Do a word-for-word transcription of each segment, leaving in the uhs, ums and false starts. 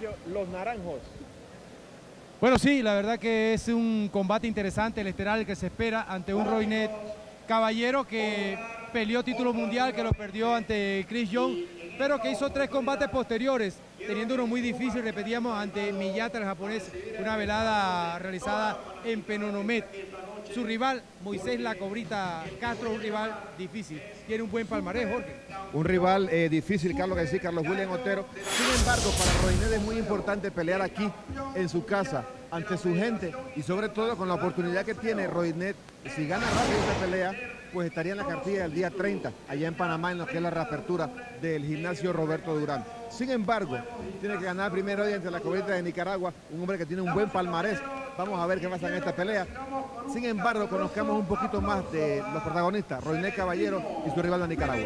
Ignacio, los naranjos. Bueno, sí, la verdad que es un combate interesante, el estelar que se espera ante un Roynet Caballero que peleó título mundial, que lo perdió ante Chris Young, pero que hizo tres combates posteriores, teniendo uno muy difícil, repetíamos, ante Miyata, el japonés, una velada realizada en Penonomé. Su rival, Moisés La Cobrita Castro, un rival difícil. Tiene un buen palmarés, Jorge. Un rival eh, difícil, Carlos, que sí, Carlos William Otero. Sin embargo, para Roynet es muy importante pelear aquí, en su casa, ante su gente, y sobre todo con la oportunidad que tiene Roynet. Si gana rápido esta pelea, pues estaría en la cartilla del día treinta, allá en Panamá, en lo que es la reapertura del gimnasio Roberto Durán. Sin embargo, tiene que ganar primero hoy ante La Cobrita de Nicaragua, un hombre que tiene un buen palmarés. Vamos a ver qué pasa en esta pelea. Sin embargo, conozcamos un poquito más de los protagonistas, Roynet Caballero y su rival de Nicaragua.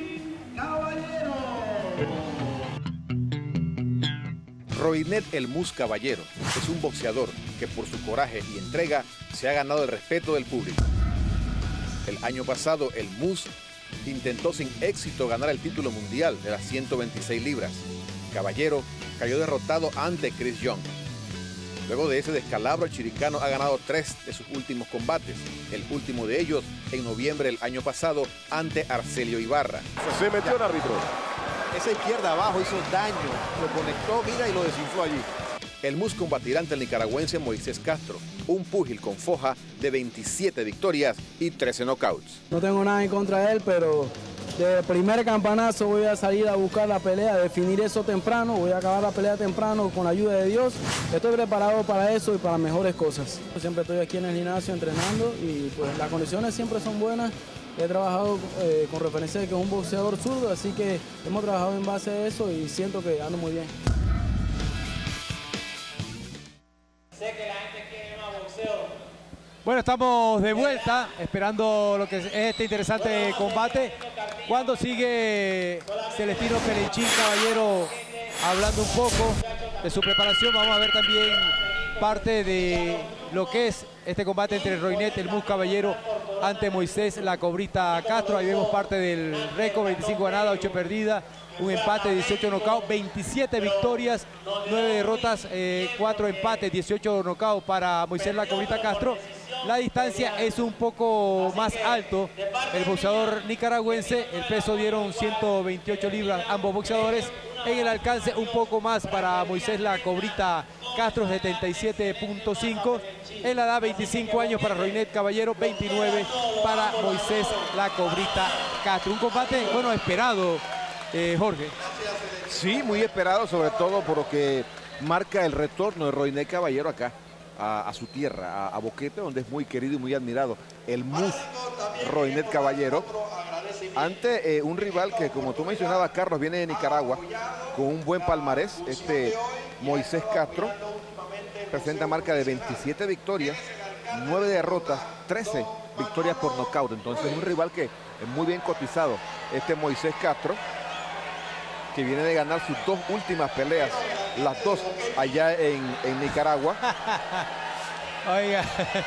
Roynet El Mus Caballero es un boxeador que por su coraje y entrega se ha ganado el respeto del público. El año pasado, el Mus intentó sin éxito ganar el título mundial de las ciento veintiséis libras. Caballero cayó derrotado ante Chris Young. Luego de ese descalabro, el chiricano ha ganado tres de sus últimos combates, el último de ellos en noviembre del año pasado ante Arcelio Ibarra. Se metió el árbitro. Esa izquierda abajo hizo daño, lo conectó, mira, y lo desinfló allí. El Mus combatirá ante el nicaragüense Moisés Castro, un púgil con foja de veintisiete victorias y trece knockouts. No tengo nada en contra de él, pero de primer campanazo voy a salir a buscar la pelea, definir eso temprano, voy a acabar la pelea temprano con la ayuda de Dios. Estoy preparado para eso y para mejores cosas. Siempre estoy aquí en el gimnasio entrenando y pues las condiciones siempre son buenas. He trabajado eh, con referencia de que es un boxeador zurdo, así que hemos trabajado en base a eso y siento que ando muy bien. Sé que la gente quiere más boxeo. Bueno, estamos de vuelta, esperando lo que es este interesante combate. Cuando sigue Celestino Pelenchín Caballero hablando un poco de su preparación, vamos a ver también parte de lo que es este combate entre Roynet El Mus Caballero ante Moisés La Cobrita Castro. Ahí vemos parte del récord, veinticinco ganadas, ocho perdidas, un empate, dieciocho knockouts, veintisiete victorias, nueve derrotas, eh, cuatro empates, dieciocho knockouts para Moisés La Cobrita Castro. La distancia es un poco más alto. El boxeador nicaragüense, el peso dieron ciento veintiocho libras ambos boxeadores. En el alcance un poco más para Moisés La Cobrita Castro, setenta y siete punto cinco. En la edad, veinticinco años para Roynet Caballero, veintinueve para Moisés La Cobrita Castro. Un combate, bueno, esperado, eh, Jorge. Sí, muy esperado, sobre todo porque marca el retorno de Roynet Caballero acá, a, a su tierra, a, a Boquete, donde es muy querido y muy admirado. El Mus Roynet Caballero, ante eh, un rival que, como tú mencionabas, Carlos, viene de Nicaragua, con un buen palmarés. Este Moisés Castro presenta marca de veintisiete victorias, nueve derrotas, trece victorias por nocaut. Entonces, un rival que es muy bien cotizado. Este Moisés Castro, que viene de ganar sus dos últimas peleas, las dos allá en, en Nicaragua. Oiga.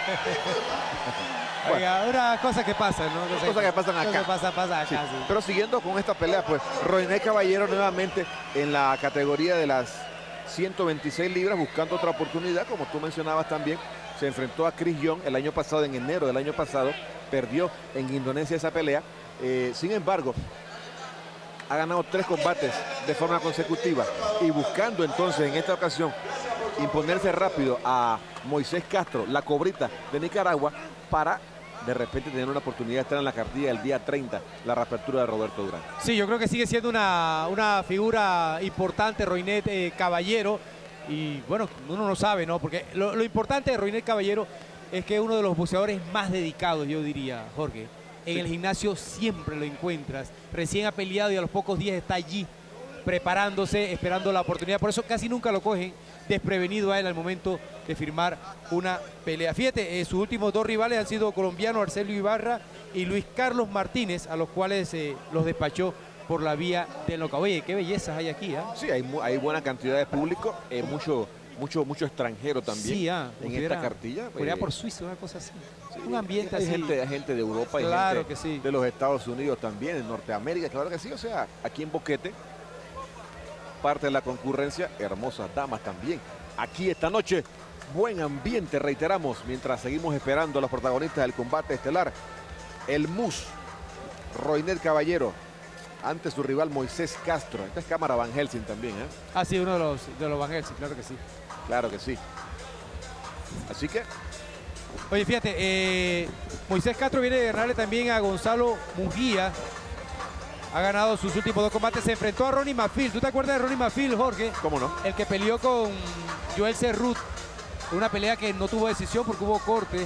Oiga, una cosa que pasa, ¿no? Cosas cosa que pasan acá. Cosa pasa, pasa acá, Sí. sí. Pero siguiendo con esta pelea, pues Roynet Caballero nuevamente en la categoría de las ciento veintiséis libras, buscando otra oportunidad, como tú mencionabas también. Se enfrentó a Chris Young el año pasado, en enero del año pasado, perdió en Indonesia esa pelea. Eh, sin embargo, ha ganado tres combates de forma consecutiva y buscando entonces en esta ocasión imponerse rápido a Moisés Castro, La Cobrita de Nicaragua, para de repente tener una oportunidad de estar en la cartilla el día treinta, la reapertura de Roberto Durán. Sí, yo creo que sigue siendo una, una figura importante Roynet eh, Caballero, y bueno, uno no sabe, ¿no? Porque lo, lo importante de Roynet Caballero es que es uno de los boxeadores más dedicados, yo diría, Jorge. En sí. El gimnasio siempre lo encuentras, recién ha peleado y a los pocos días está allí preparándose, esperando la oportunidad. Por eso casi nunca lo cogen desprevenido a él al momento de firmar una pelea. Fíjate, eh, sus últimos dos rivales han sido colombiano Arcelio Ibarra y Luis Carlos Martínez, a los cuales eh, los despachó por la vía del knockout. Oye, qué bellezas hay aquí, ¿eh? Sí, hay, hay buena cantidad de público, eh, mucho, mucho, mucho extranjero también sí, ah, en pudiera, esta cartilla. Podría eh, por Suiza, una cosa así. Sí, un ambiente hay así. Gente, hay gente de Europa, claro hay gente que sí. de los Estados Unidos también, de Norteamérica, claro que sí. O sea, aquí en Boquete parte de la concurrencia. Hermosas damas también. Aquí esta noche, buen ambiente, reiteramos, mientras seguimos esperando a los protagonistas del combate estelar. El Mus, Roynet Caballero, ante su rival Moisés Castro. Esta es cámara Van Helsing también, ¿eh? Ah, sí, uno de los, de los Van Helsing, claro que sí. Claro que sí. Así que... Oye, fíjate, eh, Moisés Castro viene de ganarle también a Gonzalo Mujía. Ha ganado sus últimos dos combates. Se enfrentó a Ronnie Mafil. ¿Tú te acuerdas de Ronnie Mafil, Jorge? ¿Cómo no? El que peleó con Joel Cerrut. Una pelea que no tuvo decisión porque hubo corte.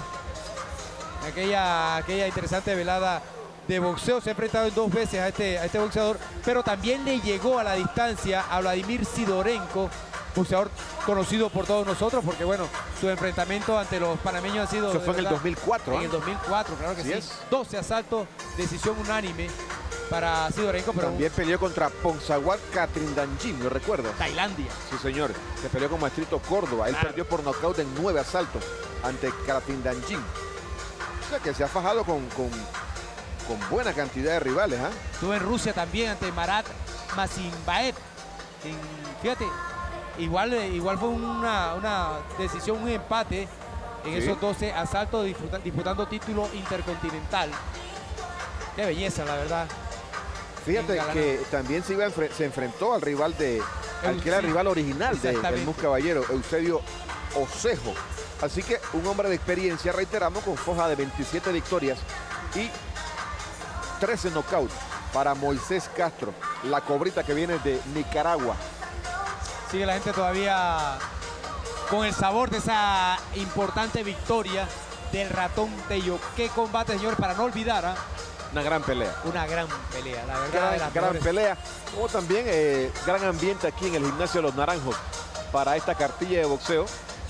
Aquella, aquella interesante velada de boxeo. Se ha enfrentado dos veces a este, a este boxeador. Pero también le llegó a la distancia a Vladimir Sidorenko, boxeador conocido por todos nosotros, porque bueno, su enfrentamiento ante los panameños ha sido... Eso fue en el verdad, dos mil cuatro. En ¿eh? el dos mil cuatro, claro que ¿Sí sí. es? doce asaltos, decisión unánime para Sidorenko, pero También peleó contra Ponsawat Katrindanjin, ¿lo recuerdas? Tailandia. Sí, señor. Se peleó con Maestrito Córdoba. Él Claro. perdió por nocaut en nueve asaltos ante Katrindanjin. O sea que se ha fajado con, con, con buena cantidad de rivales, ¿ah? ¿eh? Estuvo en Rusia también ante Marat Masimbaev. En, fíjate, igual, igual fue una, una decisión, un empate en Sí. esos doce asaltos, disputa, disputando título intercontinental. Qué belleza, la verdad. Fíjate Engalanado. que también se, iba a enfre- se enfrentó al rival de al que era el sí. rival original de- del Exactamente. Mus Caballero, Eusebio Osejo. Así que un hombre de experiencia, reiteramos, con foja de veintisiete victorias y trece knockouts para Moisés Castro, la cobrita que viene de Nicaragua. Sigue la gente todavía con el sabor de esa importante victoria del Ratón Tello. Qué combate, señores, para no olvidar, ¿ah? Una gran pelea. Una gran pelea, la verdad. Gran, de las gran mejores. pelea. Como también eh, gran ambiente aquí en el gimnasio de Los Naranjos para esta cartilla de boxeo.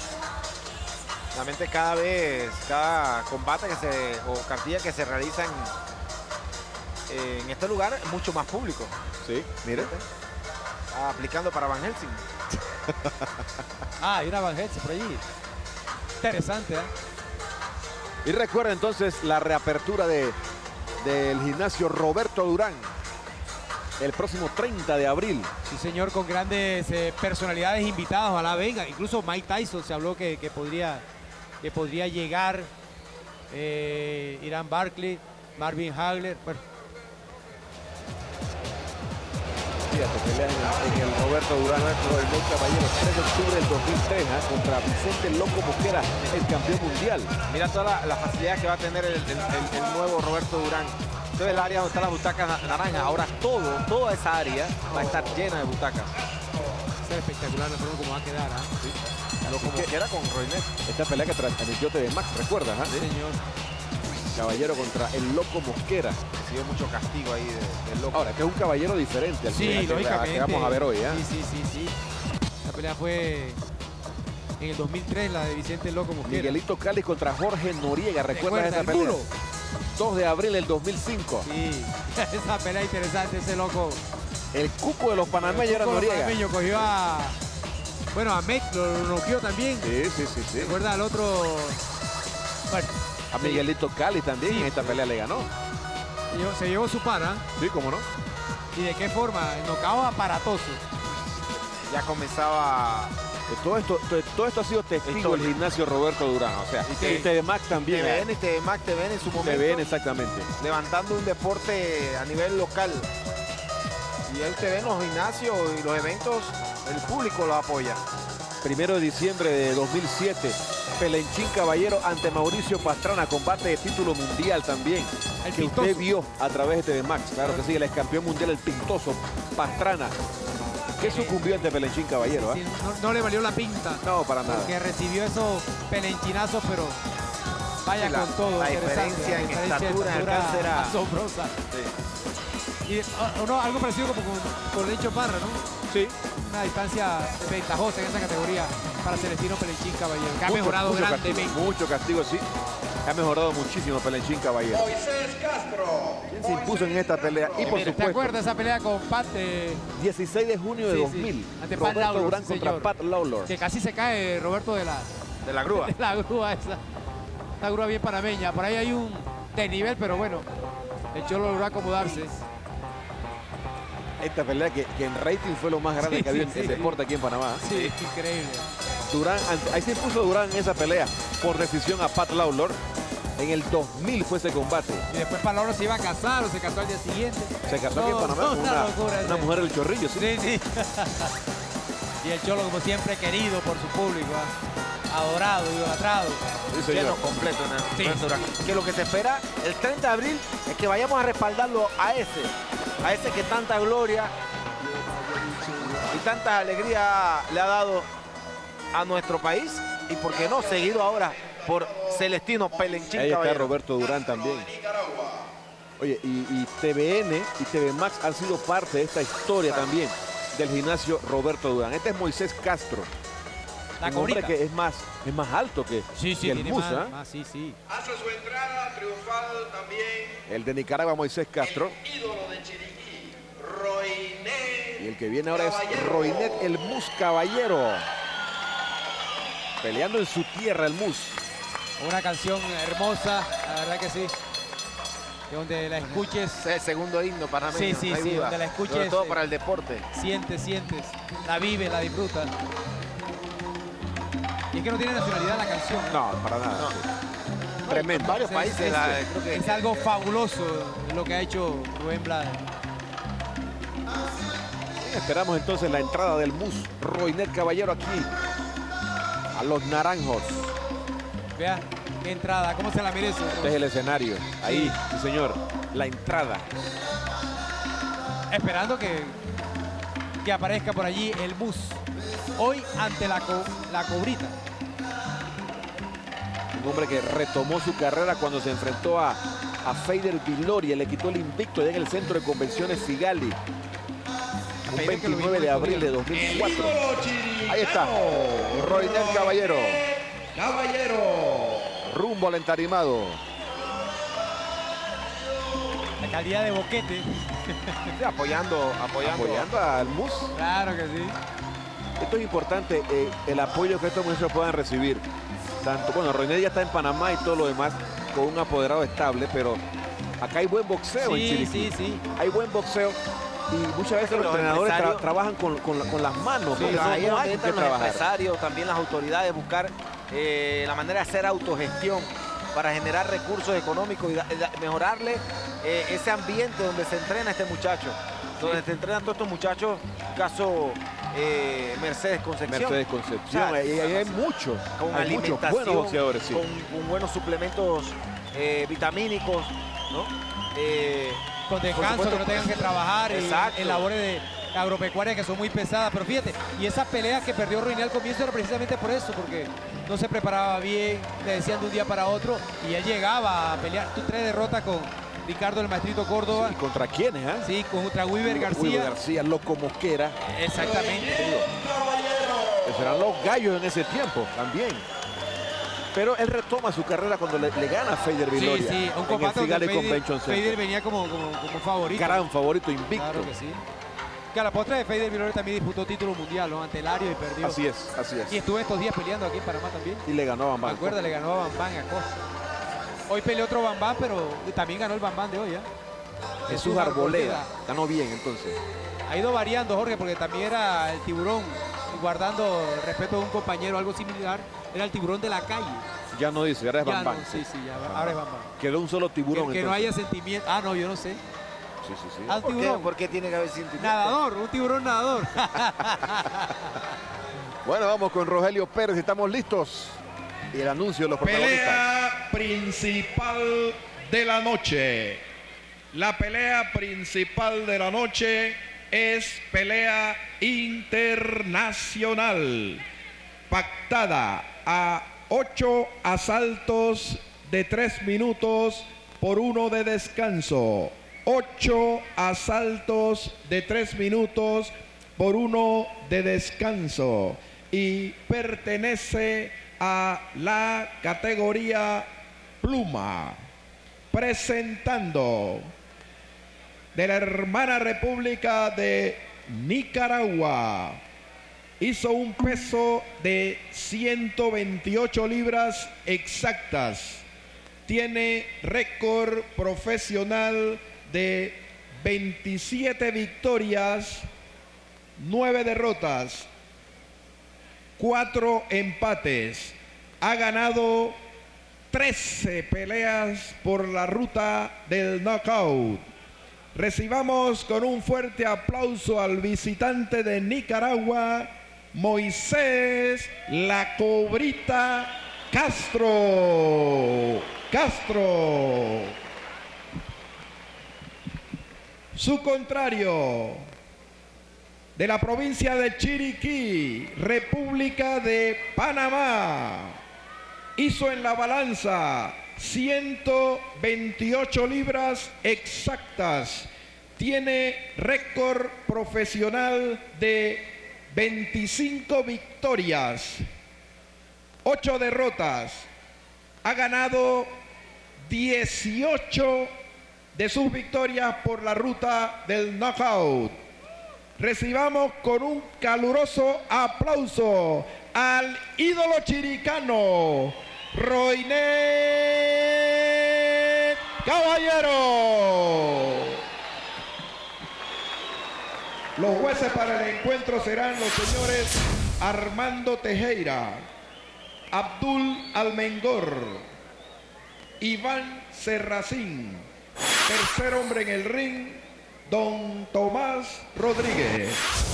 Realmente cada vez, cada combate que se, o cartilla que se realiza en, en este lugar es mucho más público. Sí, mire. Aplicando para Van Helsing. Ah, hay una Van Helsing por allí. Interesante, ¿eh? Y recuerda entonces la reapertura de, del gimnasio Roberto Durán el próximo treinta de abril. Sí, señor, con grandes eh, personalidades invitadas, ojalá vengan. Incluso Mike Tyson se habló que, que, podría, que podría llegar. Eh, Irán Barkley, Marvin Hagler. Bueno, Fíjate, pelea en el, en el Roberto Durán, Roynet Caballero, tres de octubre del dos mil tres, ¿eh? Contra Vicente Loco Mosquera, el campeón mundial. Mira toda la, la facilidad que va a tener el, el- el- el nuevo Roberto Durán. Entonces el área donde están las butacas na- naranjas, ahora todo, toda esa área va a estar llena de butacas. va a ser espectacular la forma como va a quedar, ¿ah? Lo como que- quiera con Roynet. Esta pelea que transmitió T V Max, ¿recuerdas? ah? Sí, señor. Caballero contra el Loco Mosquera. Recibió mucho castigo ahí de- del loco. Ahora, este es un caballero diferente al que- Sí, al que, lógicamente. que vamos a ver hoy. ¿eh? Sí, sí, sí, sí. La pelea fue en el dos mil tres, la de Vicente Loco Mosquera. Miguelito Cali contra Jorge Noriega, ¿recuerdas esa el pelea? duro? dos de abril del dos mil cinco. Sí, esa pelea interesante, ese loco. El cuco de los panameños era Con los Noriega. panameños cogió a... Bueno, a Mec lo lo noqueó también. Sí, sí, sí, sí. Recuerda al otro... Bueno, A Miguelito Cali también Sí. en esta pelea le ganó. se llevó, se llevó su pana. Sí, cómo no. ¿Y de qué forma? Nocao aparatoso. Ya comenzaba Eh, Todo esto, to- todo esto ha sido testigo Historia. del gimnasio Roberto Durán. O sea, Y y T- T V Max también. T V N y T V Max, T V N en su T momento. V N, exactamente. Levantando un deporte a nivel local. Y ahí usted ve en los gimnasios y los eventos, el público lo apoya. Primero de diciembre de dos mil siete, Pelenchín Caballero ante Mauricio Pastrana, combate de título mundial también, El que Pintoso. usted vio a través de T V Max. Claro que sí, el ex campeón mundial, el Pintoso Pastrana, que sucumbió ante Pelenchín Caballero. ¿ah? Sí, no, no le valió la pinta. No, para nada. Porque recibió esos pelenchinazos, pero vaya Sí, la- con todo. la interesante, diferencia en diferencia de estatura, en estatura alcance era- asombrosa. Y oh, no, algo parecido como con, con Lencho Parra, ¿no? Sí. Una distancia ventajosa en esa categoría para Celestino Pelenchín Caballero, que ha Mucho- mejorado mucho grandemente. Castigo, mucho castigo, sí. Ha mejorado muchísimo Pelenchín Caballero. ¿Quién se impuso en esta pelea? Y por Mira, ¿te supuesto, acuerdas esa pelea con Pat, eh, dieciséis de junio de Sí, sí. dos mil, Ante Pat Roberto Lawlor, Durán sí, contra señor. Pat Lawlor. que casi se cae Roberto de la, De la grúa. de la grúa esa? Una grúa bien panameña. Por ahí hay un desnivel, pero bueno, el Cholo logró acomodarse. Esta pelea que, que en rating fue lo más grande Sí, que había sí, en sí, el sí. deporte aquí en Panamá. Sí, increíble. Durán, ahí se impuso Durán en esa pelea por decisión a Pat Lawlor. En el dos mil fue ese combate. Y después Palabra se iba a casar o se casó al día siguiente. Se casó aquí en No, Panamá no, con una una, locura una ese. mujer del Chorrillo. ¿sí? Sí, sí. Y el Cholo, como siempre, querido por su público, ¿ah? Adorado, idolatrado. Sí, señor. Lleno completo en el Sí. Roberto Durán. Que lo que se espera el treinta de abril es que vayamos a respaldarlo a ese, a ese que tanta gloria y tanta alegría le ha dado a nuestro país y por qué no, seguido ahora por Celestino Pelenchín Ahí está Caballero. Roberto Durán también. Oye, y, y T V N y T V Max han sido parte de esta historia también del gimnasio Roberto Durán. Este es Moisés Castro. La un hombre cobrita. que es más, es más alto que, Sí, sí, que el tiene Mus, más, ¿ah? más, sí, sí. Hace su entrada triunfal también El de Nicaragua, Moisés Castro. el ídolo de Chiriquí, Roinet. Y el que viene ahora es Roinet el Mus Caballero. Peleando en su tierra el Mus. Una canción hermosa, la verdad que sí. Que donde la escuches, Ese es el segundo himno panameño, Sí, sí, no hay sí, duda. donde la escuches, Sobre todo eh, para el deporte. sientes, sientes, la vives, la disfrutas. Y es que no tiene nacionalidad la canción. ¿eh? No, para nada. Tremendo. En varios Es- países, es, la- creo que es algo fabuloso lo que ha hecho Rubén Blades. Esperamos entonces la entrada del Mus Roinet Caballero aquí a los naranjos. Vea, qué entrada, cómo se la merece. Este es el escenario. Ahí, sí señor. La entrada. Esperando que, que aparezca por allí el Mus. Hoy ante la, co- la cobrita. Un hombre que retomó su carrera cuando se enfrentó a, a Feider Viloria. Le quitó el invicto allá en el centro de convenciones Figali. Un Feider que lo veintinueve de vimos abril de dos mil cuatro. Ahí está. Roinet Caballero. Caballero. Rumbo al entarimado. La calidad de boquete. Sí, apoyando, apoyando. Apoyando al Mus. Claro que sí. Esto es importante, eh, el apoyo que estos muchachos puedan recibir. Tanto, bueno, Roinet ya está en Panamá y todo lo demás con un apoderado estable, pero acá hay buen boxeo en Sí, Chiriquí. sí, sí. Hay buen boxeo y muchas veces los, Los entrenadores tra- empresarios- trabajan con, con la- con las manos, Sí, porque no, ahí es no donde hay que entran los trabajar. empresarios, también las autoridades, buscar eh, la manera de hacer autogestión para generar recursos económicos y da- da- mejorarle eh, ese ambiente donde se entrena este muchacho, donde se entrenan todos estos muchachos, caso eh, Mercedes Concepción. Mercedes Concepción, O sea, ahí, ahí hay muchos, con hay muchos alimentación, buenos boxeadores, sí. con, con buenos suplementos eh, vitamínicos, ¿no? Eh, Con descanso, supuesto, que no tengan que trabajar y exacto. en labores de agropecuarias que son muy pesadas. Pero fíjate, y esa pelea que perdió Roinet al comienzo era precisamente por eso, porque no se preparaba bien, le decían de un día para otro, y él llegaba a pelear. Tú tres derrotas con Ricardo el Maestrito Córdoba, ¿Y contra quiénes? Ah? sí, contra Wilber García. Wilber García, Loco Mosquera, Exactamente. que serán los gallos en ese tiempo también. Pero él retoma su carrera cuando le, le gana a Feider Sí, Viloria sí, un en el combate donde Figali Feider, Convention Center. Feider venía como, como, como favorito. Gran favorito invicto. Claro que sí. Que a la postre de Feider Viloria también disputó título mundial, ¿no? Ante Lario y perdió. Así es, así es. Y estuvo estos días peleando aquí en Panamá también. Y le ganó a Me Bambam. acuerdo, le ganó a Bambán a Costa. Hoy peleó otro Bambán, pero también ganó el Bambán de hoy, ¿eh? Jesús Arboleda. Ganó bien entonces. Ha ido variando, Jorge, porque también era el tiburón, y guardando el respeto de un compañero, algo similar, era el tiburón de la calle. Ya no dice, ahora es Ya Bambam. no, sí, sí, ya, ahora es Bambán. Quedó un solo tiburón. Que, que no entonces. haya sentimiento. Ah, no, yo no sé. Sí, sí, sí. Al ¿por, qué, tiburón. por qué tiene que haber sentimiento? Nadador, un tiburón nadador. Bueno, vamos con Rogelio Pérez, estamos listos. Y el anuncio de los protagonistas. Pelea principal de la noche. La pelea principal de la noche es pelea internacional. Pactada a ocho asaltos de tres minutos por uno de descanso. Ocho asaltos de tres minutos por uno de descanso. Y pertenece a la categoría pluma. Presentando de la hermana República de Nicaragua. Hizo un peso de ciento veintiocho libras exactas. Tiene récord profesional de veintisiete victorias, nueve derrotas, cuatro empates. Ha ganado trece peleas por la ruta del knockout. Recibamos con un fuerte aplauso al visitante de Nicaragua, Moisés La Cobrita Castro. Castro. Su contrario, de la provincia de Chiriquí, República de Panamá, hizo en la balanza ciento veintiocho libras exactas. Tiene récord profesional de veinticinco victorias, ocho derrotas. Ha ganado dieciocho de sus victorias por la ruta del knockout. Recibamos con un caluroso aplauso al ídolo chiricano, Roynet Caballero. Los jueces para el encuentro serán los señores Armando Tejera, Abdul Almengor, Iván Serracín. Tercer hombre en el ring, don Tomás Rodríguez.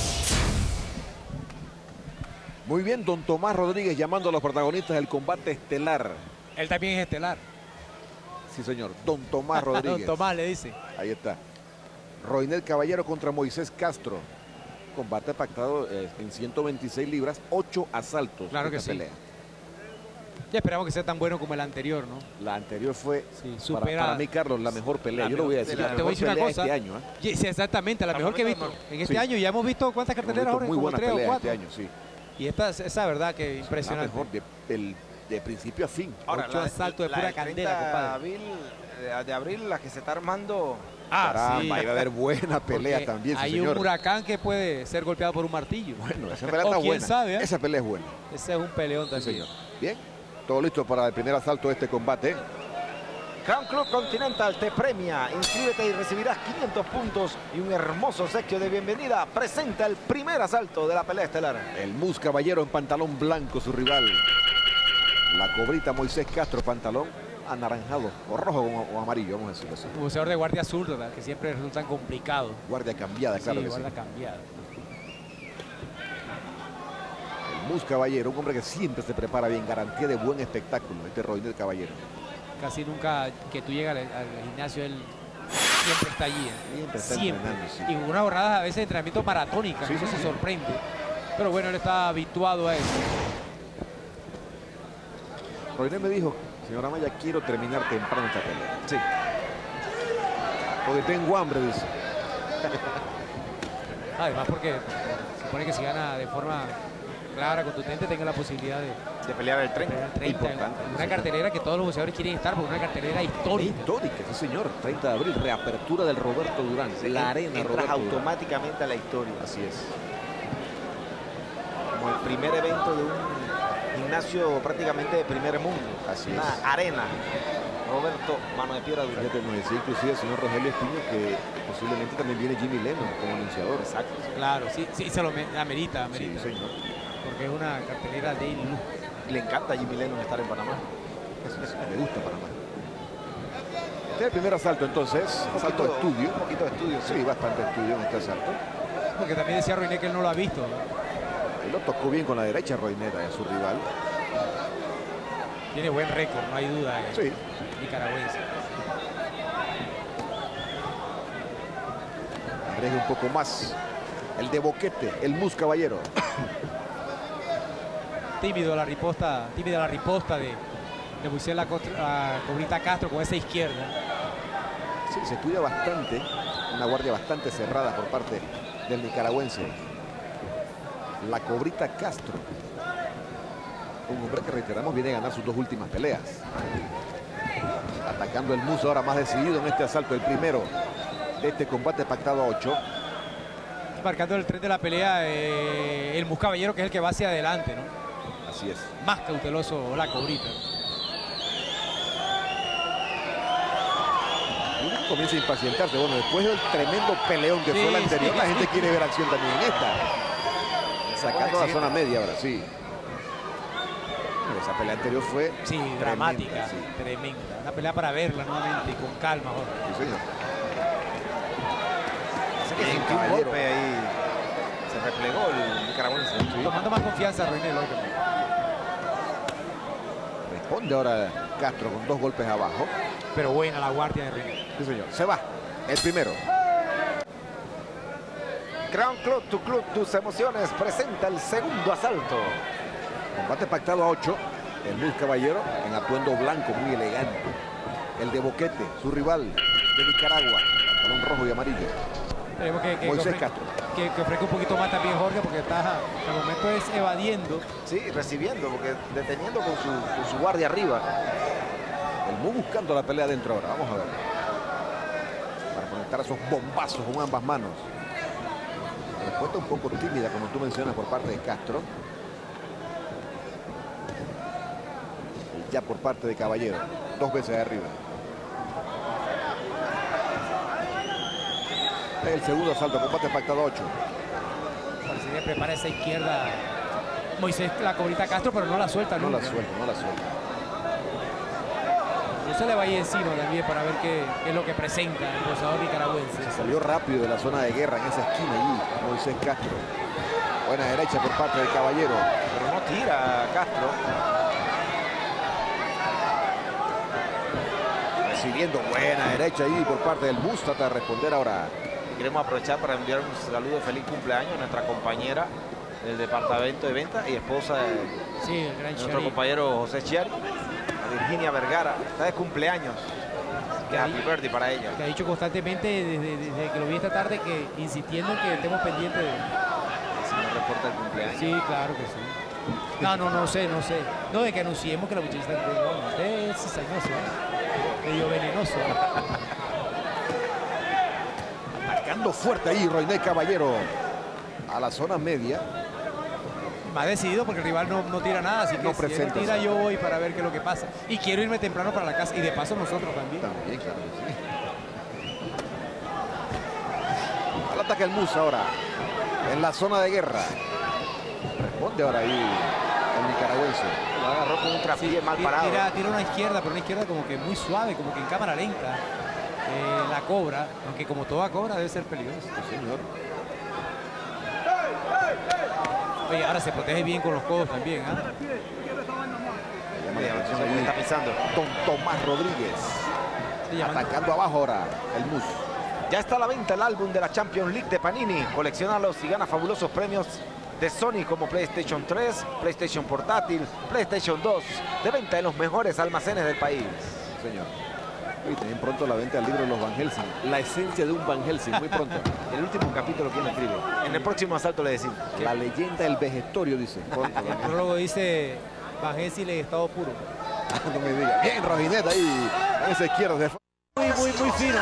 Muy bien, don Tomás Rodríguez llamando a los protagonistas del combate estelar. Él también es estelar. Sí, señor, don Tomás Rodríguez. Don Tomás le dice. Ahí está. Roynet Caballero contra Moisés Castro. Combate pactado eh, en ciento veintiséis libras, ocho asaltos. Claro que sí. Pelea. Ya esperamos que sea tan bueno como el anterior, ¿no? La anterior fue, sí, para, para mí, Carlos, la mejor pelea. La Yo lo voy a decir, la, la mejor voy a decir pelea una cosa. de este año. ¿eh? Sí, exactamente, la, la mejor que he visto. En este sí. año ya hemos visto cuántas carteleras ahora, muy como buena tres pelea o cuatro. este año, sí. Y esta, esa verdad que impresionante. La mejor de, de, de principio a fin. Ahora, Ocho la, asaltos de la pura de candela, compadre. Abril, de, de abril, la que se está armando. Ah, Caramba, sí. ahí va a haber buena pelea Porque también, sí, hay señor. un huracán que puede ser golpeado por un martillo. Bueno, esa pelea o está quién buena. sabe, ¿eh? Esa pelea es buena. Ese es un peleón Sí, también. señor. Bien, todo listo para el primer asalto de este combate. Crown Club Continental te premia. Inscríbete y recibirás quinientos puntos y un hermoso obsequio de bienvenida. Presenta el primer asalto de la pelea estelar. El Mus Caballero en pantalón blanco, su rival. La Cobrita Moisés Castro, pantalón anaranjado, o rojo o, o amarillo, vamos a decirlo así. Un boxeador de guardia zurda, que siempre resultan complicados. Guardia cambiada, claro sí, que guardia sí. cambiada. El Mus Caballero, un hombre que siempre se prepara bien, garantía de buen espectáculo, este Roynet Caballero. Casi nunca que tú llegas al, al gimnasio, él siempre está allí. ¿eh? Siempre está siempre. entrenando, sí. Y con una jornada a veces de entrenamiento maratónica, Sí, eso sí, se sí. sorprende. Pero bueno, él está habituado a eso. Roynet me dijo, señora Maya, quiero terminar temprano esta pelea. Sí. Porque tengo hambre, dice. Además porque se supone que si gana de forma clara, contundente, tenga la posibilidad de, De pelear el tren. pelear el treinta. Importante, Una sí. cartelera que todos los boxeadores quieren estar, porque una cartelera histórica. Histórica, sí señor. treinta de abril, reapertura del Roberto Durán. La arena Entras Roberto Durán. automáticamente a la historia. Así es. Como el primer evento de un gimnasio prácticamente de primer mundo. Así Una es. arena. Roberto Mano de Piedra Durán. Fíjate, nos decía inclusive el señor Rogelio Espiño que posiblemente también viene Jimmy Lennon como anunciador. Exacto. Claro, sí, sí, se lo me- amerita, Sí, amerita. señor. Porque es una cartelera de lujo. Le encanta a Jimmy Lennon estar en Panamá. Eso es, me gusta Panamá. Este es el primer asalto entonces. Asalto de estudio. Un poquito de estudio, sí. Sí, bastante estudio en este asalto. Porque también decía Roynet que él no lo ha visto. Él lo tocó bien con la derecha Roynet a su rival. Tiene buen récord, no hay duda. El Sí. nicaragüense. Arriesga un poco más. El de Boquete, el Mus Caballero. Tímido la riposta, tímida la riposta de, de Moisés la, Cost- la Cobrita Castro con esa izquierda. Sí, se cuida bastante. Una guardia bastante cerrada por parte del nicaragüense. La Cobrita Castro. Un hombre que, reiteramos, viene a ganar sus dos últimas peleas. Atacando el Mus ahora más decidido en este asalto. El primero de este combate pactado a ocho. Marcando el tren de la pelea, eh, el Mus Caballero, que es el que va hacia adelante, ¿no? Así es. Más cauteloso la Cobrita. comienza a impacientarse. Bueno, después del tremendo peleón que Sí, fue el anterior, sí, la sí. gente quiere ver acción también en esta. Sacando la zona media ahora, sí. Esa pelea anterior fue Sí, tremenda, dramática, sí. tremenda. Una pelea para verla nuevamente y con calma, Jorge. Sí, señor. Así que Bien, sintió un caballero. golpe ahí. Se replegó el nicaragüense. Sí. Tomando más confianza, René, lógicamente. Responde ahora Castro con dos golpes abajo. Pero buena la guardia de René. Sí, señor. Se va. El primero. Crown Club, tu club, tus emociones, presenta el segundo asalto. Combate pactado a ocho. El Mus Caballero en atuendo blanco, muy elegante. El de Boquete, su rival de Nicaragua. Pantalón rojo y amarillo. Esperemos que, que, Moisés que, ofre- Castro. que, que ofrezca un poquito más también, Jorge, porque está, hasta el momento es evadiendo. Sí, recibiendo, porque deteniendo con su, con su guardia arriba. El Mus buscando la pelea dentro ahora. Vamos a ver. Para conectar esos bombazos con ambas manos. Respuesta un poco tímida, como tú mencionas, por parte de Castro. Y ya por parte de Caballero. Dos veces de arriba. El segundo asalto, combate pactado ocho. Parece que prepara esa izquierda Moisés, la cobrita Castro, pero no la suelta No nunca. la suelta, no la suelta. No se le va a ir encima también para ver qué, qué es lo que presenta el boxeador nicaragüense. Salió rápido de la zona de guerra en esa esquina allí, Moisés Castro. Buena derecha por parte del Caballero. Pero no tira Castro. Recibiendo buena derecha ahí por parte del Mus. Trata de responder ahora. Queremos aprovechar para enviar un saludo de feliz cumpleaños a nuestra compañera del departamento de ventas y esposa de Sí, el gran nuestro Chari. compañero José Chiari, a Virginia Vergara. Está de cumpleaños. Así que happy birthday para ella. Que ha dicho constantemente desde, desde que lo vi esta tarde que insistiendo en que estemos pendientes de... Si nos reporta el cumpleaños. Sí, claro que sí. No, no, no sé, no sé. No, de que anunciemos que la muchacha está... No, usted es cizañoso, ¿eh? Medio venenoso. Atacando fuerte ahí Roiné Caballero. A la zona media. Más decidido porque el rival no, no tira nada, así que No si él presenta, no tira sí. yo voy para ver qué es lo que pasa. Y quiero irme temprano para la casa y de paso nosotros también. También, claro que sí. Al ataque el Mus ahora. En la zona de guerra. Responde ahora ahí el nicaragüense. Lo agarró con un trapié mal Tira- parado. Tira, tira una izquierda, pero una izquierda como que muy suave, como que en cámara lenta. Eh, la cobra, aunque como toda cobra debe ser peligrosa. Sí, señor. Oye, ahora se protege bien con los codos también, ¿ah? Llama Mira, la atención cómo ahí está pisando. Don Tomás Rodríguez. Sí, llamando- Atacando abajo ahora el Mus. Ya está a la venta el álbum de la Champions League de Panini. Colecciónalos y gana fabulosos premios de Sony como PlayStation tres, PlayStation Portátil, PlayStation dos. De venta en los mejores almacenes del país. Señor. Y también pronto la venta del libro de los Van Helsing. La esencia de un Van Helsing, muy pronto. El último capítulo, ¿quién lo escribe? En el próximo asalto le decimos. La leyenda del vejestorio, dice. Pronto, El prólogo dice Bajésil en estado puro. no me diga. Bien, Rojineta ahí. En esa izquierda. De... Muy, muy, muy fino.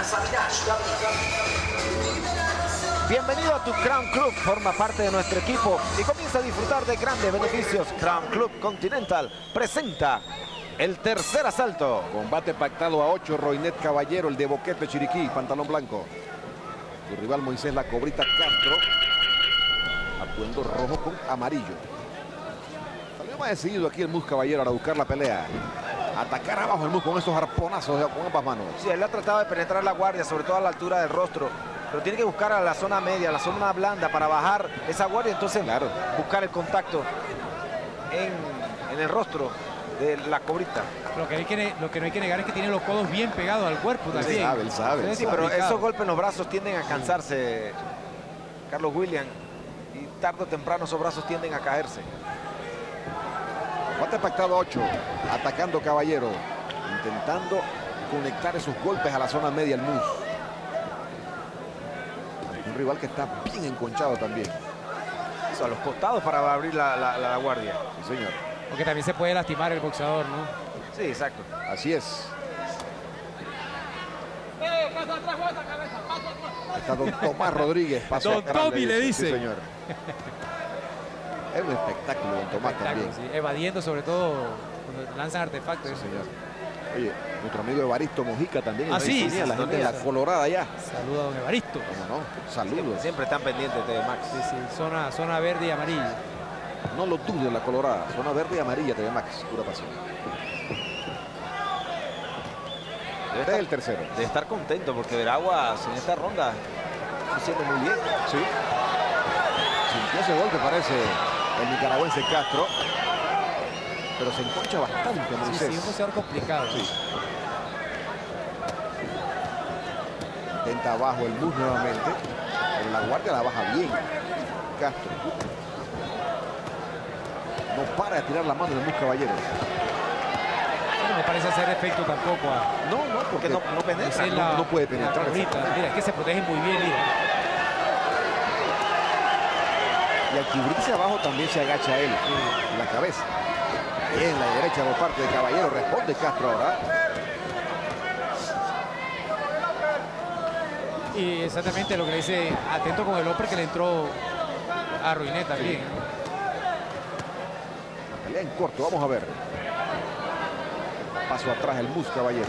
Bienvenido a tu Crown Club, forma parte de nuestro equipo y comienza a disfrutar de grandes beneficios. Crown Club Continental presenta el tercer asalto. Combate pactado a ocho. Roinet Caballero, el de Boquete Chiriquí, pantalón blanco. Su rival Moisés La Cobrita Castro. Atuendo rojo con amarillo. Salió más decidido aquí el Mus Caballero para buscar la pelea. Atacar abajo el Mus con esos arponazos con ambas manos. Sí, él ha tratado de penetrar la guardia, sobre todo a la altura del rostro. Pero tiene que buscar a la zona media, a la zona blanda para bajar esa guardia. Entonces, Claro. buscar el contacto en, en el rostro de la cobrita. Lo que, hay que, lo que no hay que negar es que tiene los codos bien pegados al cuerpo Él también. sabe, él sabe. Es Sí, pero complicado. esos golpes en los brazos tienden a cansarse, Carlos William. Y tarde o temprano esos brazos tienden a caerse. Combate pactado a ocho. Atacando Caballero. Intentando conectar esos golpes a la zona media el Mus. Un rival que está bien enconchado también. Eso, a los costados para abrir la, la- la guardia. Sí, señor. Porque también se puede lastimar el boxeador, ¿no? Sí, exacto. Así es. Está don Tomás Rodríguez. Paso Don atrás, Tommy le dice. Sí, señor. Es un espectáculo, don Tomás Espectáculo, también. sí. Evadiendo sobre todo cuando lanzan artefactos. Sí, señor. Oye, nuestro amigo Evaristo Mojica también. Ah, sí, sí, sí, la sí, gente sí, en la sí. Colorada ya. Saluda a don Evaristo. ¿Cómo no? Saludos. Siempre, siempre están pendientes de Max. Sí, sí, zona, zona verde y amarilla. No lo dudes, la Colorada. Zona verde y amarilla, T V Max. Pura pasión. Debe Este es el estar, tercero. debe estar contento porque Veraguas en esta ronda está haciendo muy bien. Sí. Sintió ese golpe, parece el nicaragüense Castro. Pero se enconcha bastante, Sí, Moisés. sí, un boxeador complicado. Sí. Intenta abajo el bus nuevamente. Pero la guardia la baja bien. Castro. No para de tirar la mano del bus caballero. No me parece hacer efecto tampoco a... No, no, porque no, no penetra. es No, la- no puede la penetrar. Cobrita. Mira, es que se protege muy bien, mira. Y al cubrirse abajo también se agacha él. La cabeza. Bien, la derecha por parte de Caballero. Responde Castro ahora. Y exactamente lo que le dice, atento con el upper que le entró a Roynet también. La pelea en corto, vamos a ver. Paso atrás el Mus Caballero.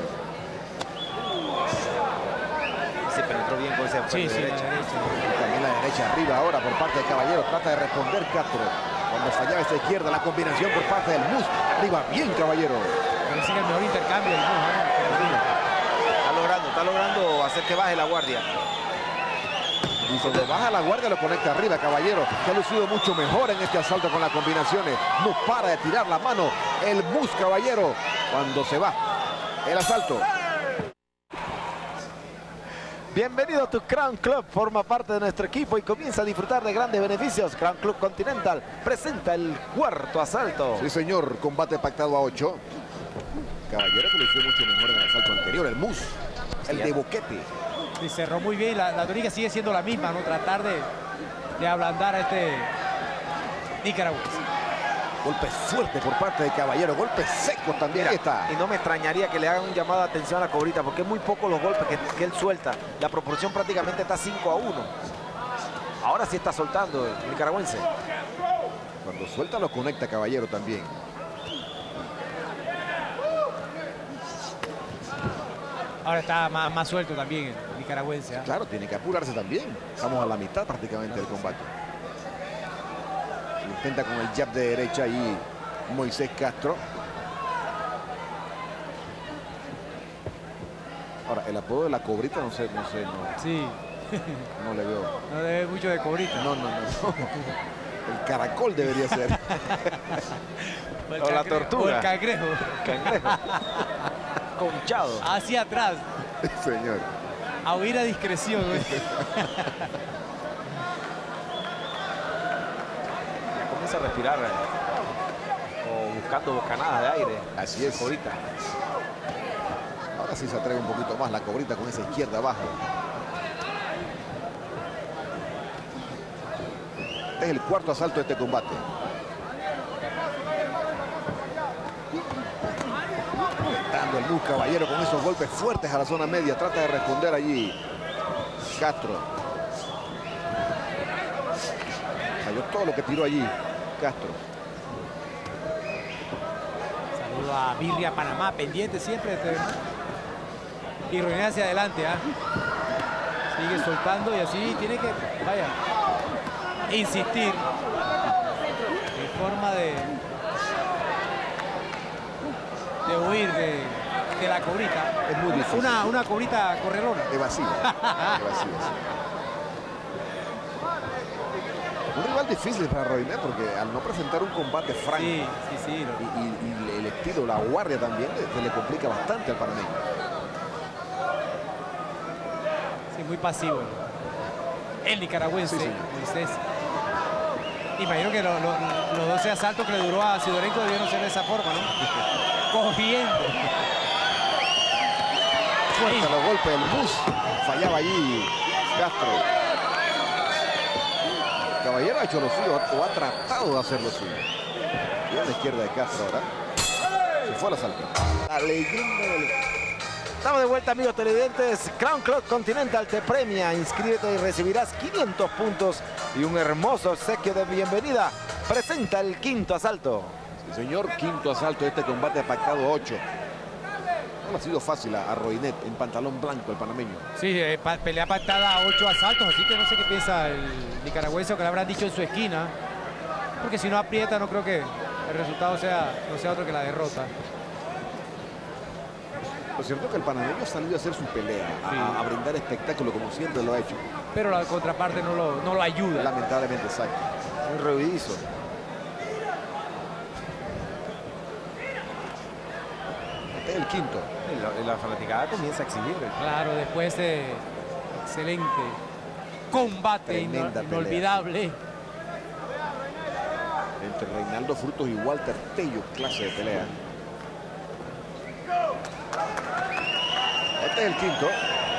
Se penetró bien con ese Sí, de sí, la derecha. derecha. Y también la derecha arriba ahora por parte de Caballero. Trata de responder Castro. Cuando fallaba esta izquierda, la combinación por parte del Mus. Arriba, bien Caballero. Parece que el mejor intercambio del mundo, ¿no? Está logrando, está logrando hacer que baje la guardia. Y cuando baja la guardia lo conecta arriba Caballero, que ha lucido mucho mejor en este asalto con las combinaciones. No para de tirar la mano el Mus Caballero cuando se va el asalto. Bienvenido a tu Crown Club, forma parte de nuestro equipo y comienza a disfrutar de grandes beneficios. Crown Club Continental presenta el cuarto asalto. Sí, señor, combate pactado a ocho. Caballero que lució mucho mejor en el asalto anterior, el Mus, el de boquete. Y cerró muy bien, la, la tónica sigue siendo la misma, ¿no? Tratar de, de ablandar a este nicaragüense. Golpe fuerte por parte de Caballero, golpes secos también. Mira, Ahí está. y no me extrañaría que le hagan un llamado de atención a la Cobrita, porque es muy poco los golpes que, que él suelta. La proporción prácticamente está cinco a uno. Ahora sí está soltando el nicaragüense. Cuando suelta lo conecta Caballero también. Ahora está más, más suelto también el nicaragüense. ¿ah? Claro, tiene que apurarse también. Estamos a la mitad prácticamente del combate. Intenta con el jab de derecha y Moisés Castro. Ahora, el apodo de la Cobrita no sé, no sé, no, Sí, no le veo. no debe mucho de Cobrita. No, no, no, no. El caracol debería ser. O, el o la cangrejo, tortuga. o el cangrejo. Cangrejo. Conchado. Hacia atrás, Señor. a huir a discreción. güey. Comienza a respirar eh, o buscando bocanadas de aire. Así es. Cobrita. Ahora sí se atreve un poquito más la Cobrita con esa izquierda abajo. Este es el cuarto asalto de este combate. Intentando el Mus Caballero con esos golpes fuertes a la zona media. Trata de responder allí Castro. Falló todo lo que tiró allí Castro. Saludo a Birria Panamá, pendiente siempre. Este, y Roynet hacia adelante. ¿ah? Sigue soltando y así tiene que, vaya, insistir. En forma de, de huir de, de la Cobrita. Es muy difícil. Una, una Cobrita correlona. Evasiva. Evasiva, sí. Un rival difícil para Roynet porque al no presentar un combate franco Sí, sí, sí. y, lo- y- y el estilo, la guardia también, le- se le complica bastante al panameño. sí, muy pasivo. ¿no? El nicaragüense, Sí, sí. Moisés. Imagino que lo- lo- los doce asaltos que le duró a Sidorenko debieron ser de esa forma, ¿no? Cogiendo. Fuerte los golpes del Mus. Fallaba allí Castro. Caballero ha hecho lo suyo o ha tratado de hacer lo suyo. Y a la izquierda de Castro ahora. Se fue al asalto. La leyenda del... Estamos de vuelta, amigos televidentes. Crown Club Continental te premia. Inscríbete y recibirás quinientos puntos y un hermoso obsequio de bienvenida. Presenta el quinto asalto. Sí, señor, quinto asalto de este combate pactado ocho. No le ha sido fácil a, a Roynet en pantalón blanco, el panameño. Sí, eh, pa pelea pactada a ocho asaltos, así que no sé qué piensa el nicaragüense o que le habrán dicho en su esquina. Porque si no aprieta, no creo que el resultado sea, no sea otro que la derrota. Lo cierto es que el panameño ha salido a hacer su pelea, a, Sí. a brindar espectáculo como siempre lo ha hecho. Pero la contraparte no lo, no lo ayuda. Lamentablemente, exacto. Muy ruidizo. Este es el quinto. Y la, y la fanaticada comienza a exhibir. Claro, después de excelente combate ino- Tremenda pelea. inolvidable. Entre Reinaldo Frutos y Walter Tello, clase de pelea. Este es el quinto.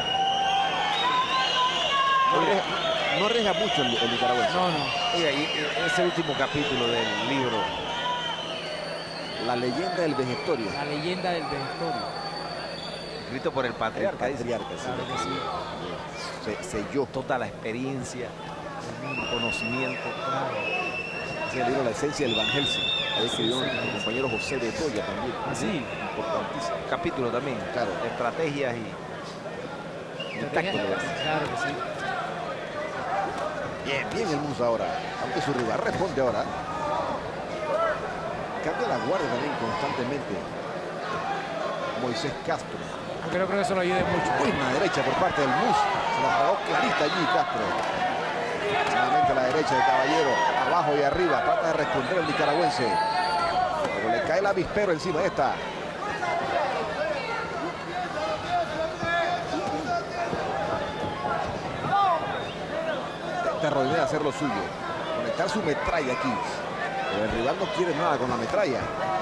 No arriesga, no arriesga mucho el, el nicaragüense. No, no. Oiga, y, y ese último capítulo del libro. La leyenda del vegetorio. La leyenda del vegetorio. Escrito por el El patriarca. dice. patriarca, sí, Claro que sí. Se, selló. Toda la experiencia, el conocimiento. Ese libro, La esencia del Van Helsing. Ahí escribió mi compañero José de Toya también. Sí. Importantísimo. Capítulo también. Claro. De estrategias y Intacto, le ves. Claro que sí. Bien, bien el Mus ahora. Aunque su rival responde ahora. Cambia la guardia también constantemente. Moisés Castro. Aunque no creo que eso lo ayude mucho. Buena derecha por parte del Mus. Se la pagó clarita allí Castro. Nuevamente a la derecha de Caballero. Abajo y arriba. Trata de responder el nicaragüense. Pero le cae el avispero encima. Esta. Intenta Roynet hacer lo suyo. Conectar su metralla aquí. Pero el rival no quiere nada con la metralla.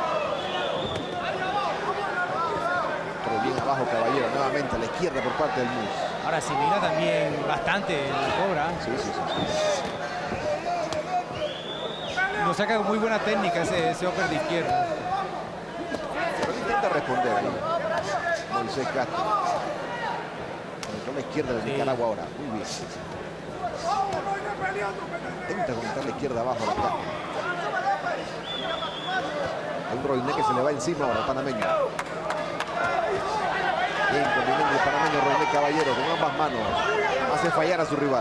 Pero bien abajo Caballero. Nuevamente a la izquierda por parte del Mus. Ahora sí, mira también bastante el Cobra. Sí, sí, sí, sí. Nos saca con muy buena técnica ese, ese upper de izquierda. Pero él intenta responder ahí. Moisés Castro. Conectó a la izquierda de Sí. Nicaragua ahora. Muy bien. Intenta conectar la izquierda abajo a la Castro. Hay un Roynet que se le va encima ahora al panameño. Bien, combinando el panameño Roynet Caballero con ambas manos. Hace fallar a su rival.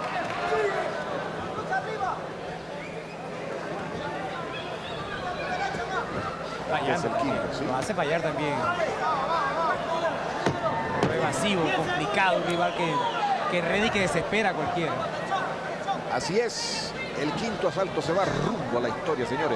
Fallando. Es el quinto, sí. Lo hace fallar también. Evasivo, complicado, un rival que, que ready, que desespera a cualquiera. Así es. El quinto asalto se va rumbo a la historia, señores.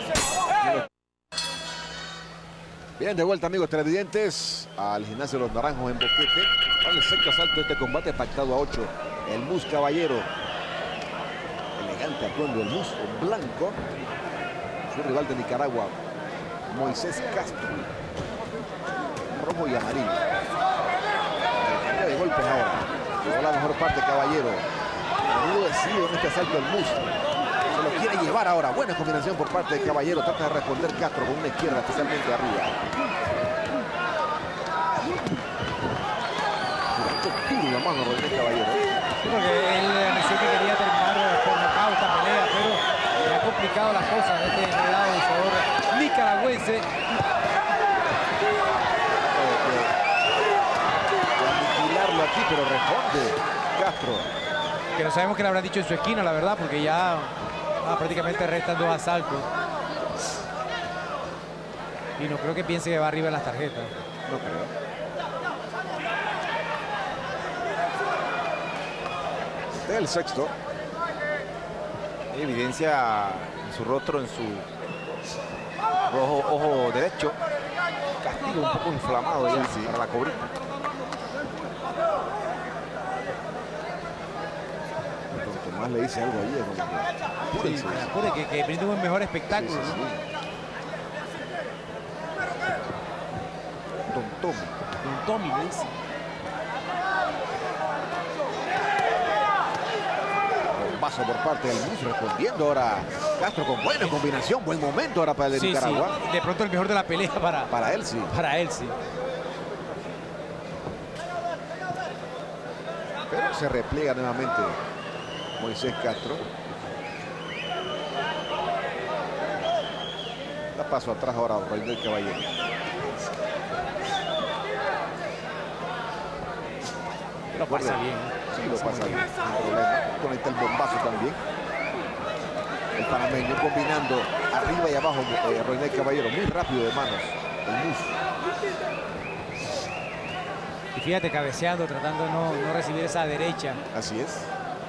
Bien, de vuelta, amigos televidentes, al gimnasio de los Naranjos en Boquete. Para el sexto asalto de este combate pactado a ocho. El Mus Caballero. Elegante atuendo del Mus en blanco. Su rival de Nicaragua, Moisés Castro. Rojo y amarillo. Cambio de golpes ahora. Llegó la mejor parte Caballero. Menudo decidido en este asalto el Mus. Se lo quiere llevar ahora. Buena combinación por parte de Caballero. Trata de responder Castro con una izquierda especialmente arriba. Tirando duro la mano Roynet Caballero. Sí, porque él anunció que quería terminar por nocaut esta pelea, pero le ha complicado las cosas en este lado del jugador nicaragüense. De, de aniquilarlo aquí, pero responde Castro. Que no sabemos qué le habrán dicho en su esquina, la verdad, porque ya ah, prácticamente restan dos asaltos. Y no creo que piense que va arriba en las tarjetas. No creo. Este es el sexto. evidencia en su rostro, en su rojo ojo derecho. Castigo un poco inflamado ya Sí, sí. para la cobrita. Don Tomás le dice algo ahí. Como que, apúrense. Sí, apure, que, que brinde un mejor Sí, espectáculo. sí, ¿no? sí. Don Tommy. Don Tommy le dice. Bombazo por parte del Mus, respondiendo ahora Castro con buena combinación, buen momento ahora para el de Sí, Nicaragua. sí, de pronto el mejor de la pelea para, Para él sí. para él, sí. Pero se repliega nuevamente Moisés Castro. Da paso atrás ahora Roynet Caballero. Lo pasa bien. Sí, lo pasa bien. Sin problema. Conecta el bombazo también. El panameño combinando arriba y abajo. Eh, Roinet Caballero, muy rápido de manos. El Mus. Y fíjate, cabeceando, tratando de no, no recibir esa derecha. Así es.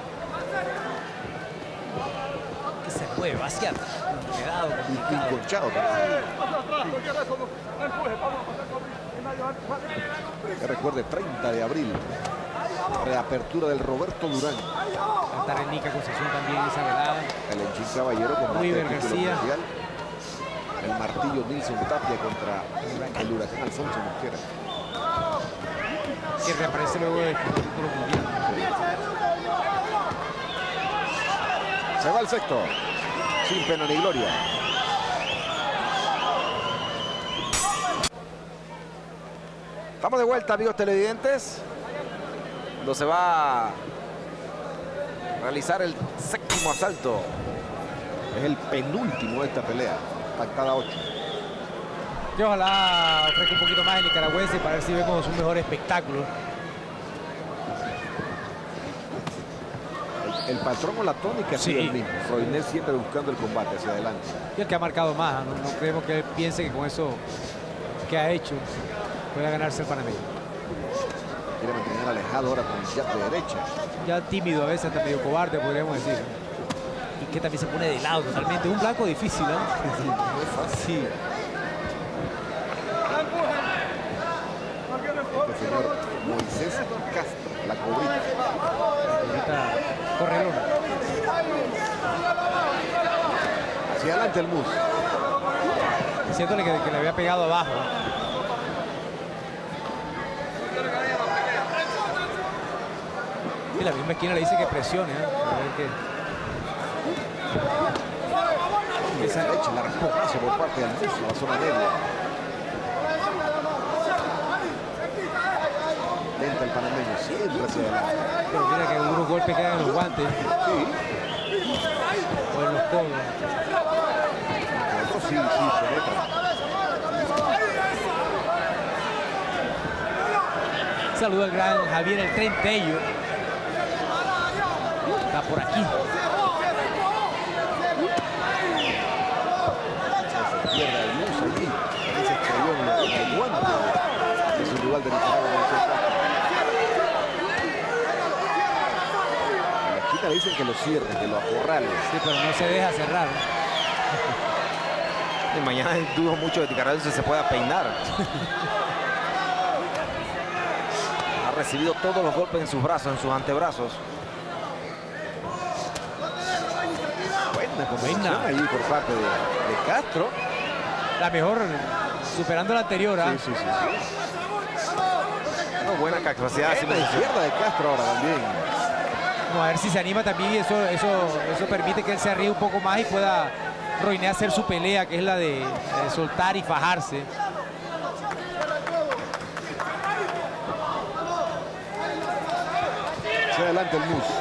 Que se mueve hacia atrás. Quedado Y enconchado también. Que recuerde, treinta de abril. Reapertura del Roberto Durán. Hasta Renica Concepción también esa velada. El Enchín Caballero con River el título García. mundial. El martillo Nilson Tapia contra el Huracán Alfonso Mosquera. Que reaparece luego del título mundial. Se va el sexto. Sin pena ni gloria. Estamos de vuelta, amigos televidentes. Cuando se va a realizar el séptimo asalto. Es el penúltimo de esta pelea. Pactada ocho. Que ojalá ofrezca un poquito más el nicaragüense para ver si vemos un mejor espectáculo. El, el patrón o la tónica ha Sí. sido el mismo. Roinet siempre buscando el combate hacia adelante. Y el que ha marcado más. No, no creemos que él piense que con eso que ha hecho pueda ganarse el panameño. Quiere mantener alejado ahora con el jab de derecha. Ya tímido a veces, hasta medio cobarde, podríamos decir. Y que también se pone de lado totalmente. Un blanco difícil, ¿eh? Sí. Este señor Moisés Castro, la cobrita. Ahorita correlón. Hacia adelante el Mus. Diciéndole que, que le había pegado abajo. Y la misma esquina le dice que presione, ¿eh? A ver qué. Esa derecha, la respuesta por parte del Mus, la zona media. Lenta el panameño, siempre hacia adelante. Pero mira que algunos golpes quedan en los guantes. Sí. O en los codos. Otros sí, sí, penetra. Saludo al gran Javier el Trentello. Está por aquí. Izquierda el Mus allí. Ahí se estrelló en el, en el guante de su rival de Nicaragua. En la esquina le dicen que lo cierre, que lo acorrale. Sí, pero no se deja cerrar. Y mañana dudo mucho de que Nicaragüense se pueda peinar. Ha recibido todos los golpes en sus brazos, en sus antebrazos. Buena combinación Buena. allí por parte de, de Castro. La mejor, superando la anterior. ¿Ah? Sí, sí, sí, sí. Una buena capacidad de Buena asimilación. izquierda de Castro ahora también. Vamos a ver si se anima también y eso, eso, eso permite que él se arríe un poco más y pueda Roinet hacer su pelea, que es la de, de soltar y fajarse. Hacia adelante el Mus.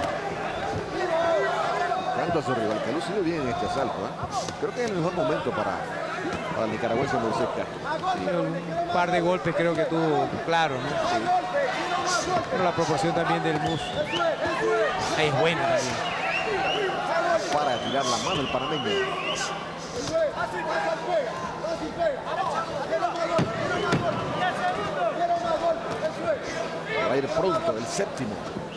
Tanto a su rival, que ha lucido bien en este asalto. ¿eh? Creo que es el mejor momento para, para el nicaragüense Moisés Castro. Sí, un par de golpes creo que tuvo claro, ¿no? Sí. Pero la proporción también del Mus ahí es buena también. Para tirar la mano el panameño. Va a ir pronto el séptimo.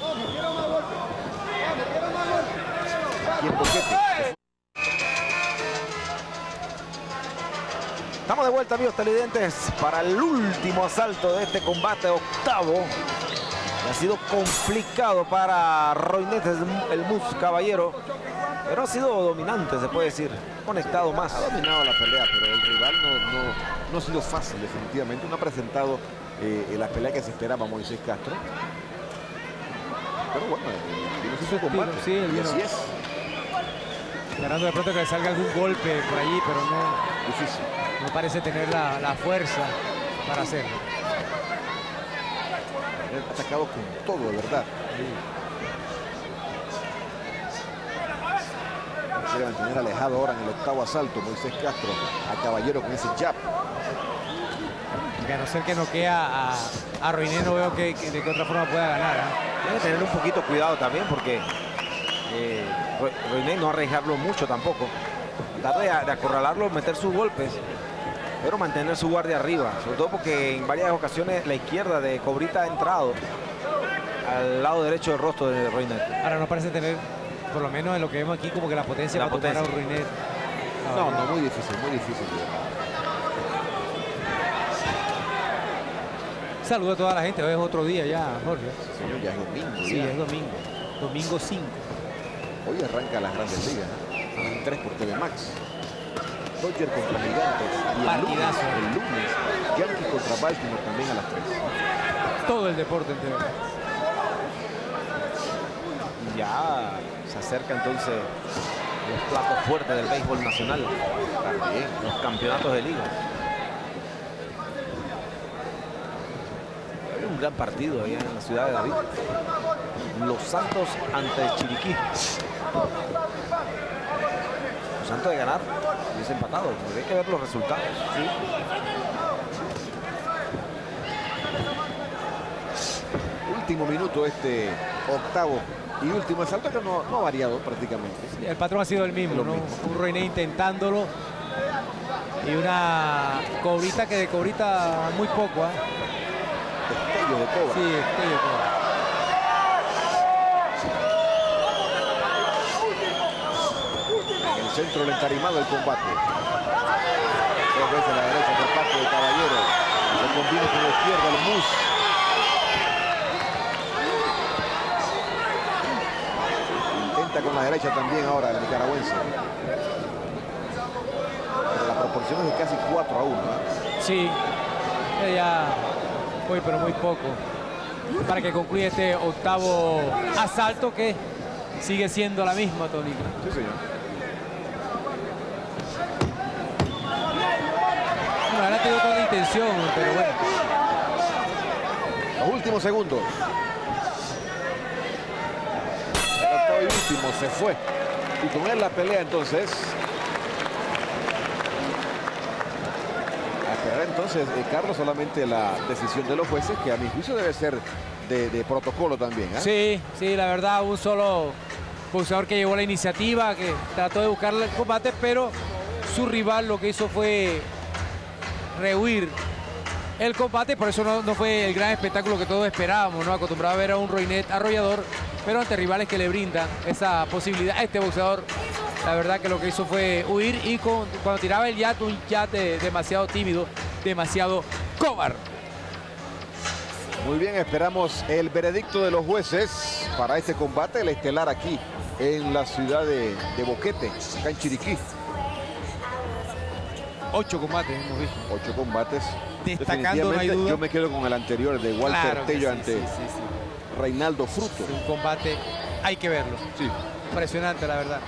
Aquí en Boquete. Estamos de vuelta, amigos televidentes, para el último asalto de este combate octavo. Ha sido complicado para Roinet el Mus Caballero, pero ha sido dominante, se puede decir. Conectado más. Ha dominado la pelea, pero el rival no, no, no ha sido fácil, definitivamente. No ha presentado eh, la pelea que se esperaba Moisés Castro. Pero bueno, eh, vino su combate. Sí, él y vino. así es. Esperando de pronto que le salga algún golpe por allí, pero no, Difícil. no parece tener la, la fuerza para hacerlo. Ha atacado con todo, de verdad. Quiere mantener alejado ahora en el octavo asalto Moisés Castro a Caballero con ese jab. porque a no ser que noquee a, a Roynet, no veo que, que de qué otra forma pueda ganar. ¿eh? Tiene que tener un poquito cuidado también porque eh, Roynet no arriesgarlo mucho tampoco. Tratar de, de acorralarlo, meter sus golpes, pero mantener su guardia arriba. Sobre todo porque en varias ocasiones la izquierda de Cobrita ha entrado al lado derecho del rostro de Roynet. Ahora no parece tener, por lo menos en lo que vemos aquí, como que la potencia La para tomar a potencia. un Roynet. No, no, muy difícil, muy difícil. Saludo a toda la gente, hoy es otro día ya, Jorge. Señor, ya es domingo. Sí, ya. es domingo. Domingo cinco. Hoy arranca las Grandes Ligas, ¿eh? tres por T V Max. Dodgers contra Gigantes. Y el lunes, Partidazo. el lunes, Yankees contra Baltimore también a las tres. Todo el deporte entero. Ya se acerca entonces los platos fuertes del béisbol nacional. También los campeonatos de liga. Hay un gran partido allá en la ciudad de David. Los Santos ante el Chiriquí. Los Santos de ganar hubiese empatado. Hay que ver los resultados. ¿Sí? Último minuto este octavo y último asalto que no, no ha variado prácticamente. El patrón ha sido el mismo, Lo ¿no? mismo. Un Roynet intentándolo y una Cobrita que de Cobrita muy poco, ¿ah? Destello de Cobra. Sí, este yo creo. En el centro del entarimado del combate. Dos veces a la derecha por parte de Caballero. Se combina con la izquierda el Mus. Intenta con la derecha también ahora el nicaragüense. Pero la proporción es de casi cuatro a uno. ¿eh? Sí, ya hoy pero muy poco para que concluya este octavo asalto que sigue siendo la misma tónica. Sí, señor. No, ahora tengo toda la intención, pero bueno. Los últimos segundos. El octavo y último se fue. Y con él la pelea entonces. A esperar entonces, eh, Carlos, solamente la decisión de los jueces, que a mi juicio debe ser de, de protocolo también. ¿eh? Sí, sí, la verdad, un solo boxeador que llevó la iniciativa, que trató de buscarle el combate, pero su rival lo que hizo fue rehuir el combate, por eso no, no fue el gran espectáculo que todos esperábamos, ¿no? Acostumbrado a ver a un Roynet arrollador, pero ante rivales que le brindan esa posibilidad a este boxeador. La verdad que lo que hizo fue huir y con, cuando tiraba el yate, un yate demasiado tímido, demasiado cobarde. Muy bien, esperamos el veredicto de los jueces para este combate, el estelar aquí en la ciudad de, de Boquete, acá en Chiriquí. Ocho combates hemos visto. Ocho combates. Destacando, no hay Definitivamente, duda. yo me quedo con el anterior de Walter Claro que Tello sí, ante sí, sí, sí. Reinaldo Fruto. Un combate, hay que verlo. Sí. Impresionante, la verdad.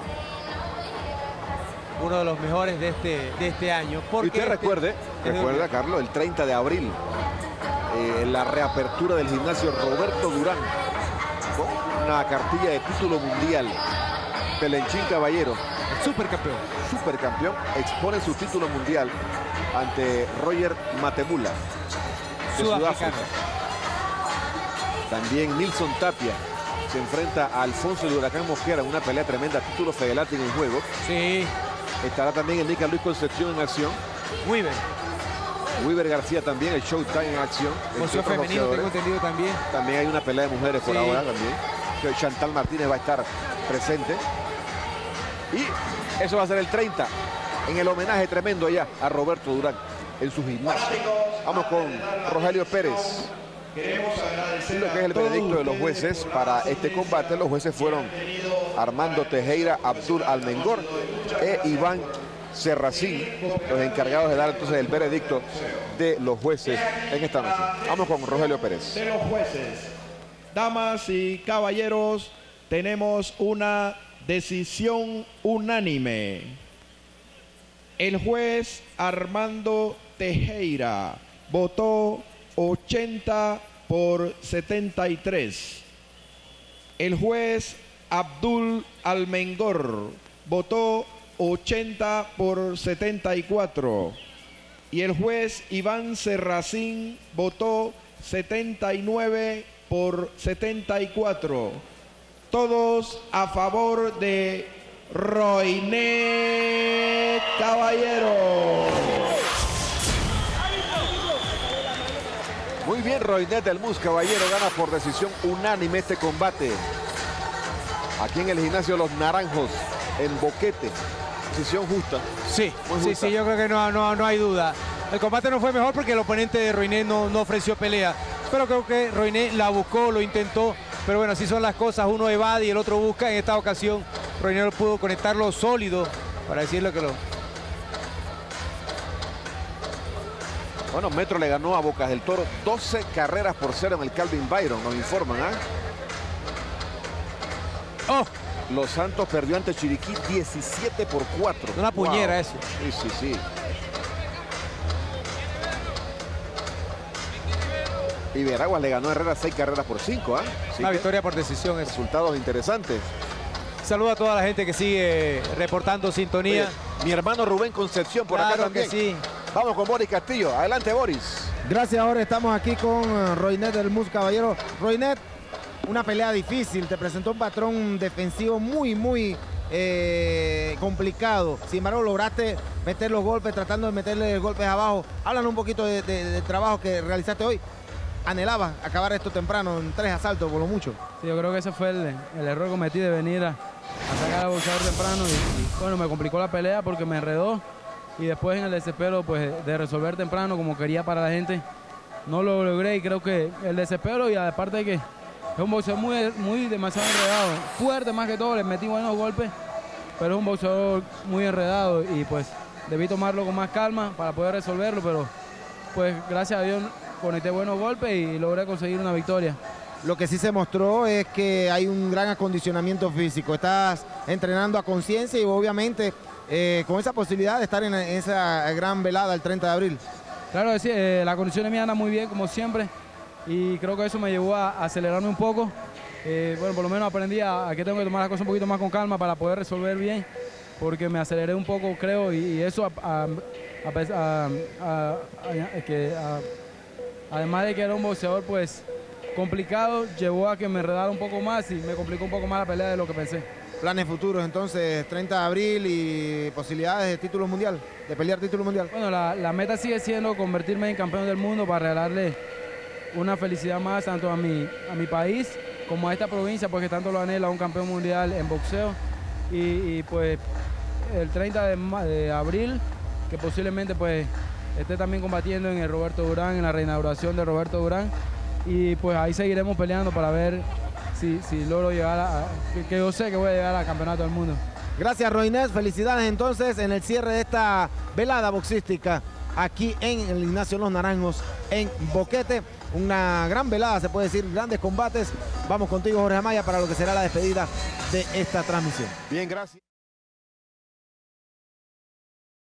Uno de los mejores de este, de este año. Y Porque usted este- recuerde, es de- recuerda, Carlos, el treinta de abril, eh, la reapertura del gimnasio Roberto Durán, con una cartilla de título mundial. Pelenchín Caballero, Supercampeón. supercampeón, expone su título mundial ante Roger Matemula, de Sudafricano. Sudáfrica. También Nilson Tapia se enfrenta a Alfonso de Huracán Mosquera en una pelea tremenda, título Fedelatin en juego. Sí. Estará también el Nica Luis Concepción en acción. Weaver. Weaver García también, el Showtime en acción. entre Boxeo otros femenino, tengo boxeadores. entendido también. También hay una pelea de mujeres por Sí. ahora también. Que Chantal Martínez va a estar presente. Y eso va a ser el treinta, en el homenaje tremendo allá a Roberto Durán en su gimnasio. Vamos con Rogelio Pérez. Queremos agradecer Lo que es el a todos veredicto de los ustedes jueces por para la este paciencia combate. Los jueces fueron Armando Tejera, Abdul Almengor e Iván Serracín, los encargados de dar entonces el veredicto de los jueces en esta noche. Vamos con Rogelio Pérez. de los jueces. Damas y caballeros, tenemos una decisión unánime. El juez Armando Tejera votó ochenta por setenta y tres. El juez Abdul Almengor votó ochenta por setenta y cuatro. y el juez Iván Serracín votó setenta y nueve por setenta y cuatro. Todos a favor de Roynet Caballero. Muy bien, Roynet el Mus Caballero gana por decisión unánime este combate. Aquí en el gimnasio Los Naranjos, en Boquete. Decisión justa. Sí, Muy sí, justa. sí, yo creo que no, no, no hay duda. El combate no fue mejor porque el oponente de Roynet no, no ofreció pelea. Pero creo que Roynet la buscó, lo intentó. Pero bueno, así son las cosas. Uno evade y el otro busca. En esta ocasión, Roynet pudo conectarlo sólido para decirlo que lo... Bueno, Metro le ganó a Bocas del Toro doce carreras por cero en el Calvin Byron, nos informan, ¿ah? ¡Oh! Los Santos perdió ante Chiriquí diecisiete por cuatro. Una puñera Wow. eso. Sí, sí, sí. Y Veraguas le ganó a Herrera seis carreras por cinco, ¿ah? Así Una que victoria por decisión. Eso. resultados interesantes. Saludo a toda la gente que sigue reportando sintonía. Oye, mi hermano Rubén Concepción por Claro acá también. que sí. Vamos con Boris Castillo. Adelante, Boris. Gracias, ahora estamos aquí con uh, Roynet el Mus Caballero. Roynet, una pelea difícil, te presentó un patrón defensivo muy, muy eh, complicado. Sin embargo, lograste meter los golpes, tratando de meterle golpes abajo. Háblanos un poquito de, de, del trabajo que realizaste hoy. Anhelabas acabar esto temprano, en tres asaltos por lo mucho. Sí, yo creo que ese fue el, el error que cometí de venir a, a sacar al boxeador temprano y, y, bueno, me complicó la pelea porque me enredó y después en el desespero pues de resolver temprano como quería para la gente no lo logré y creo que el desespero y aparte de que es un boxeador muy, muy demasiado enredado, fuerte más que todo, le metí buenos golpes, pero es un boxeador muy enredado y pues debí tomarlo con más calma para poder resolverlo, pero pues gracias a Dios conecté buenos golpes y logré conseguir una victoria. Lo que sí se mostró es que hay un gran acondicionamiento físico. Estás entrenando a conciencia y obviamente eh, con esa posibilidad de estar en esa gran velada el treinta de abril. Claro que sí, eh, la condición mía anda muy bien como siempre y creo que eso me llevó a, a acelerarme un poco. Eh, bueno, por lo menos aprendí a, a que tengo que tomar las cosas un poquito más con calma para poder resolver bien, porque me aceleré un poco, creo, y, y eso a, a, a, a, a, que, a, además de que era un boxeador pues complicado, llevó a que me enredara un poco más y me complicó un poco más la pelea de lo que pensé. Planes futuros entonces, treinta de abril y posibilidades de título mundial, de pelear título mundial. Bueno, la, la meta sigue siendo convertirme en campeón del mundo para regalarle una felicidad más tanto a mi, a mi país como a esta provincia, porque tanto lo anhela un campeón mundial en boxeo. Y, y pues el treinta de abril, que posiblemente pues esté también combatiendo en el Roberto Durán, en la reinauguración de Roberto Durán. Y pues ahí seguiremos peleando para ver si, si logro llegar a, que, que yo sé que voy a llegar al campeonato del mundo. Gracias, Roynet. Felicidades entonces en el cierre de esta velada boxística aquí en el gimnasio Los Naranjos en Boquete. Una gran velada, se puede decir, grandes combates. Vamos contigo, Jorge Amaya, para lo que será la despedida de esta transmisión. Bien, gracias.